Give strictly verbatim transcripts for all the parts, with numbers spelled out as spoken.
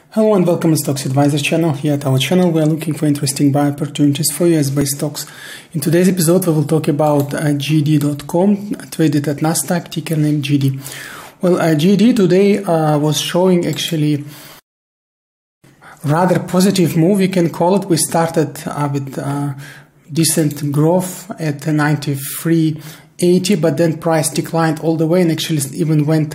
Hello and welcome to Stocks Advisor channel. Here at our channel we are looking for interesting buy opportunities for U S-based stocks. In today's episode we will talk about uh, G D dot com, traded at Nasdaq, ticker name G D. Well, uh, G D today uh, was showing actually rather positive move, you can call it. We started uh, with uh, decent growth at ninety-three eighty, but then price declined all the way and actually even went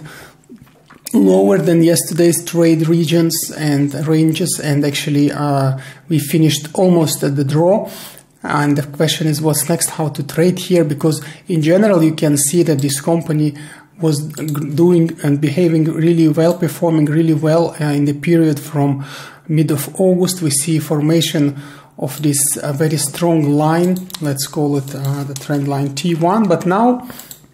lower than yesterday's trade regions and ranges, and actually uh, we finished almost at the draw. And the question is what's next, how to trade here, because in general you can see that this company was doing and behaving really well, performing really well uh, in the period from mid of August. We see formation of this uh, very strong line, let's call it uh, the trend line T one, but now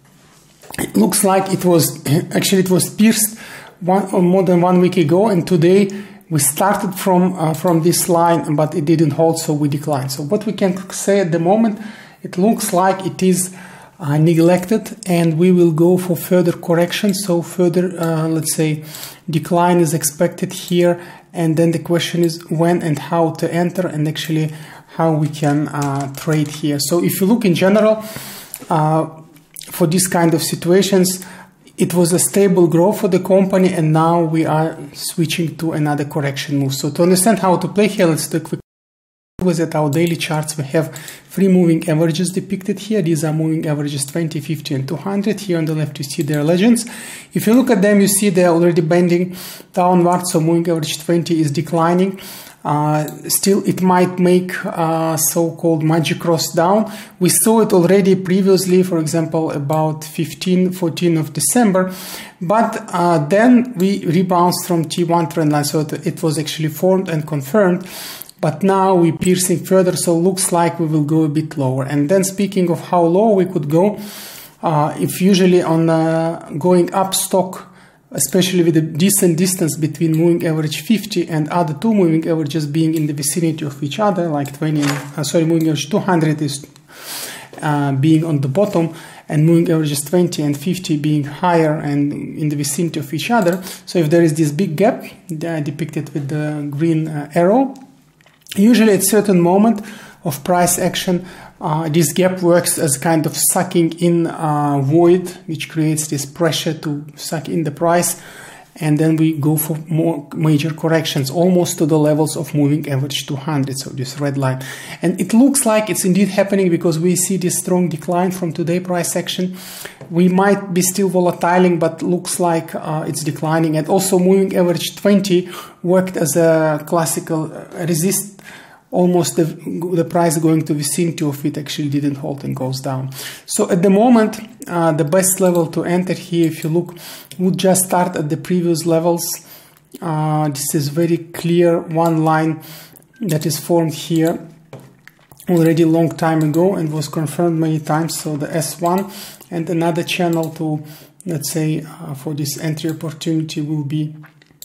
it looks like it was actually it was pierced one or more than one week ago, and today we started from uh, from this line, but it didn't hold, so we declined. So what we can say at the moment, it looks like it is uh, neglected, and we will go for further correction. So further, uh, let's say, decline is expected here, and then the question is when and how to enter, and actually how we can uh, trade here. So if you look in general, uh, for this kind of situations, it was a stable growth for the company, and now we are switching to another correction move. So to understand how to play here, let's do a quick look at our daily charts. We have three moving averages depicted here. These are moving averages twenty, fifty and two hundred. Here on the left you see their legends. If you look at them, you see they're already bending downward, so moving average twenty is declining. Uh, still, it might make uh, so-called magic cross down. We saw it already previously, for example, about fifteen, fourteen of December, but uh, then we rebounced from T one trend line, so it was actually formed and confirmed, but now we're piercing further, so looks like we will go a bit lower. And then speaking of how low we could go, uh, if usually on uh, going up stock, especially with a decent distance between moving average fifty and other two moving averages being in the vicinity of each other, like twenty, uh, sorry, moving average two hundred is uh, being on the bottom, and moving averages twenty and fifty being higher and in the vicinity of each other. So if there is this big gap uh, depicted with the green uh, arrow, usually at certain moment of price action, Uh, this gap works as kind of sucking in uh, void, which creates this pressure to suck in the price, and then we go for more major corrections, almost to the levels of moving average two hundred, so this red line. And it looks like it's indeed happening, because we see this strong decline from today price action. We might be still volatiling, but looks like uh, it's declining. And also moving average twenty worked as a classical resist. Almost the, the price going to vicinity of it actually didn't hold and goes down. So at the moment, uh, the best level to enter here, if you look, would just start at the previous levels. Uh, this is very clear, one line that is formed here already a long time ago and was confirmed many times. So the S one, and another channel to, let's say, uh, for this entry opportunity will be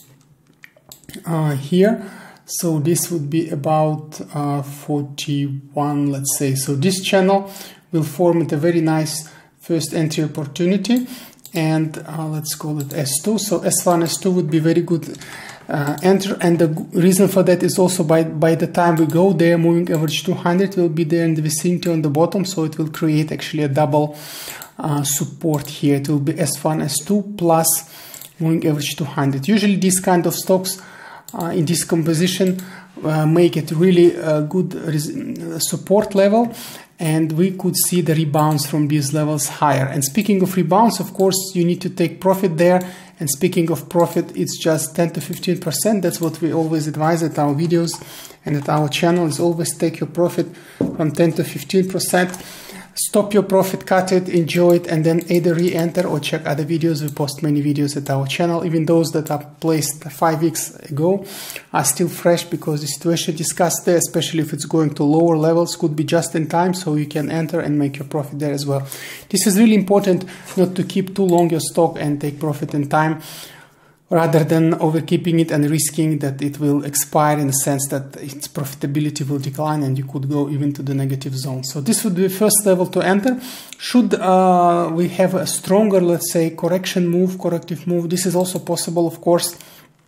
uh, here. So this would be about uh, forty-one, let's say. So this channel will form it a very nice first entry opportunity, and uh, let's call it S two. So S one, S two would be very good uh, enter, and the reason for that is also by, by the time we go there, moving average two hundred will be there in the vicinity on the bottom, so it will create actually a double uh, support here. It will be S one, S two plus moving average two hundred. Usually these kind of stocks Uh, in this composition uh, make it really a good support level, and we could see the rebounds from these levels higher. And speaking of rebounds, of course you need to take profit there, and speaking of profit, it's just ten to fifteen percent. That's what we always advise at our videos and at our channel, is always take your profit from ten to fifteen percent. Stop your profit, cut it, enjoy it, and then either re-enter or check other videos. We post many videos at our channel. Even those that are placed five weeks ago are still fresh, because the situation discussed there, especially if it's going to lower levels, could be just in time, so you can enter and make your profit there as well. This is really important, not to keep too long your stock and take profit in time, rather than overkeeping it and risking that it will expire, in the sense that its profitability will decline and you could go even to the negative zone. So this would be the first level to enter. Should uh, we have a stronger, let's say, correction move, corrective move, this is also possible, of course.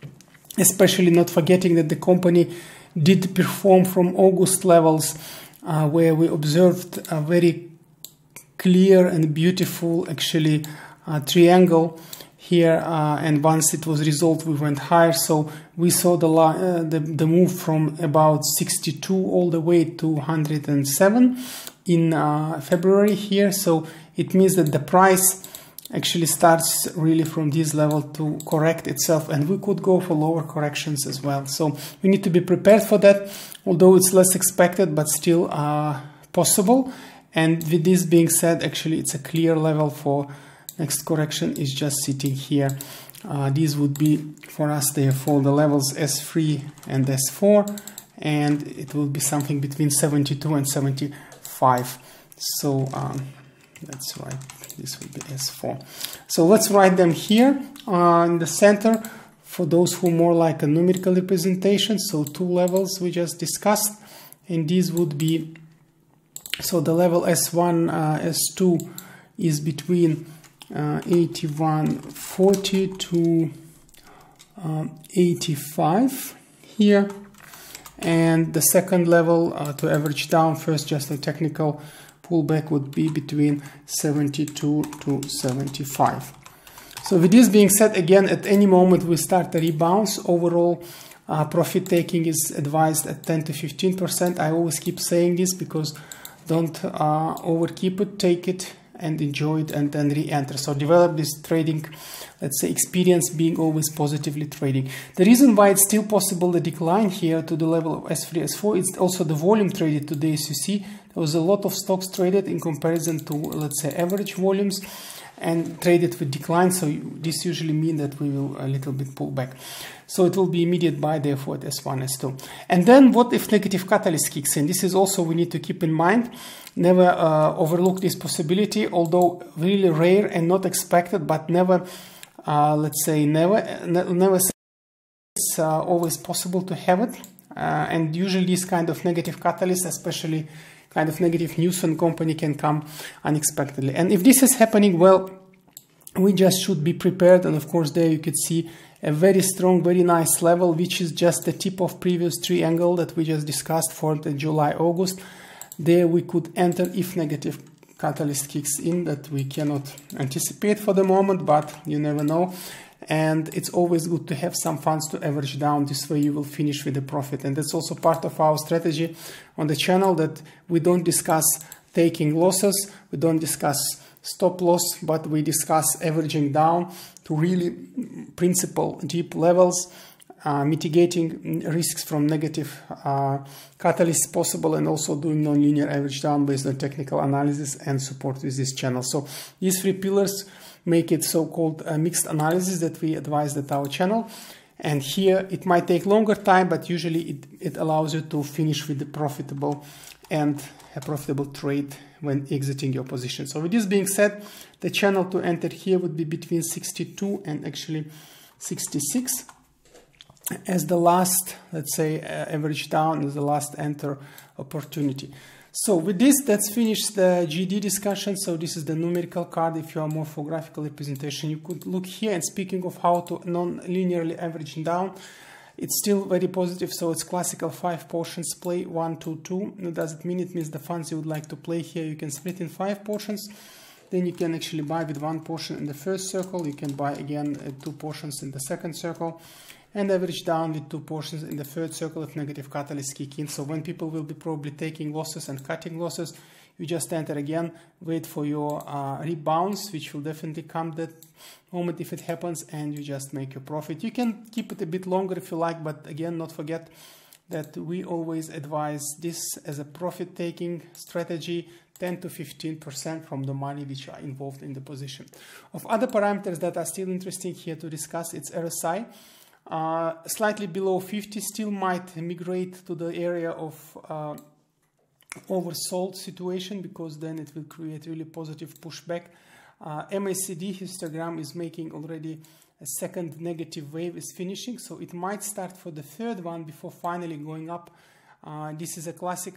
especially not forgetting that the company did perform from August levels, uh, where we observed a very clear and beautiful actually uh, triangle here, uh, and once it was resolved we went higher. So we saw the, uh, the the move from about sixty-two all the way to one hundred seven in uh, February here. So it means that the price actually starts really from this level to correct itself, and we could go for lower corrections as well. So we need to be prepared for that, although it's less expected, but still uh, possible. And with this being said, actually it's a clear level for next correction is just sitting here. Uh, these would be for us therefore the levels S three and S four, and it will be something between seventy-two and seventy-five. So um, that's right, this will be S four. So let's write them here uh, in the center for those who more like a numerical representation. So two levels we just discussed, and these would be, so the level S one, uh, S two is between uh, eighty-one forty to um, eighty-five here, and the second level uh, to average down first, just a technical pullback, would be between seventy-two to seventy-five. So with this being said, again, at any moment we start a rebound. Overall uh, profit taking is advised at ten to fifteen percent. I always keep saying this because don't uh, overkeep it, take it and enjoy it, and then re-enter. So develop this trading, let's say, experience, being always positively trading. The reason why it's still possible the decline here to the level of S three, S four, is also the volume traded today. As you see, there was a lot of stocks traded in comparison to, let's say, average volumes, and traded with decline. So this usually means that we will a little bit pull back. So it will be immediate buy therefore at S one, S two. And then what if negative catalyst kicks in? This is also we need to keep in mind. Never uh, overlook this possibility, although really rare and not expected, but never, uh, let's say never, never say it's uh, always possible to have it. Uh, and usually this kind of negative catalyst, especially kind of negative news on company, can come unexpectedly. And if this is happening, well, we just should be prepared. And of course there you could see a very strong, very nice level, which is just the tip of previous triangle that we just discussed for the July, August. There we could enter if negative catalyst kicks in, that we cannot anticipate for the moment, but you never know. And it's always good to have some funds to average down. This way you will finish with a profit. And that's also part of our strategy on the channel, that we don't discuss taking losses, we don't discuss stop loss, but we discuss averaging down to really principal deep levels, uh, mitigating risks from negative uh, catalysts possible, and also doing non-linear average down based on technical analysis and support with this channel. So these three pillars make it so-called uh, mixed analysis that we advise at our channel. And here it might take longer time, but usually it, it allows you to finish with the profitable and a profitable trade when exiting your position. So with this being said, the channel to enter here would be between sixty-two and actually sixty-six as the last, let's say, uh, average down, as the last enter opportunity. So with this, let's finish the G D discussion. So this is the numerical card. If you are more for graphical representation, you could look here. And speaking of how to non-linearly average down, it's still very positive. So it's classical five portions play, one, two, two. What does it mean? It means the funds you would like to play here, you can split in five portions. Then you can actually buy with one portion in the first circle. You can buy again uh, two portions in the second circle, and average down with two portions in the third circle if negative catalysts kick in. So when people will be probably taking losses and cutting losses, you just enter again, wait for your uh, rebounds, which will definitely come that moment if it happens, and you just make your profit. You can keep it a bit longer if you like, but again, not forget that we always advise this as a profit-taking strategy, ten to fifteen percent from the money which are involved in the position. Of other parameters that are still interesting here to discuss, it's R S I. Uh, slightly below fifty, still might migrate to the area of uh, oversold situation, because then it will create really positive pushback. Uh, M A C D histogram is making already a second negative wave is finishing, so it might start for the third one before finally going up. Uh, this is a classic.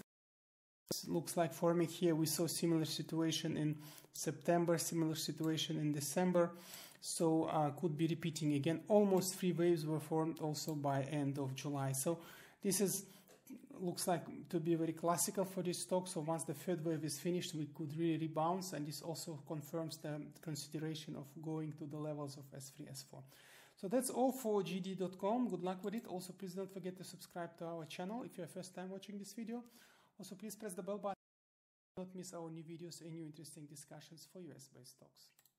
Looks like forming here. We saw similar situation in September, similar situation in December. so uh, could be repeating again. Almost three waves were formed also by end of July. So this is looks like to be very classical for this stock. So once the third wave is finished, we could really rebound, and this also confirms the consideration of going to the levels of S three, S four. So that's all for G D dot com. Good luck with it. Also, please don't forget to subscribe to our channel if you're first time watching this video. Also, please press the bell button to not miss our new videos and new interesting discussions for U S based stocks.